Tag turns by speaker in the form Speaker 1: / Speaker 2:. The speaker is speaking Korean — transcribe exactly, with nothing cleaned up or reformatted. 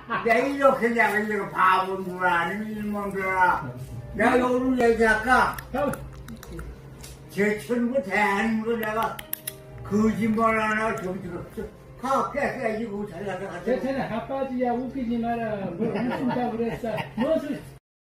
Speaker 1: 내가 이렇게 내가 이거 바본 줄 아니면 일몬들아. 내가 오늘 얘기할까? 제 친구 대한민국 내가 거짓말 하나 좀 들었어. 가, 깨끗이 고 살려서 가자.
Speaker 2: 괜찮아. 아빠지야 웃기지 마라. 뭘 웃긴다 그랬어. 무엇을